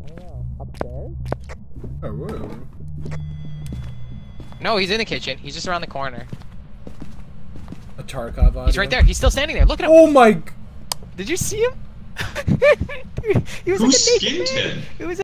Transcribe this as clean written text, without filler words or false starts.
Upstairs? Oh, whoa. No, he's in the kitchen. He's just around the corner. A Tarkov audio? He's right there. He's still standing there. Look at him. Oh my... Did you see him? He was Who like a naked skinned man. him? It was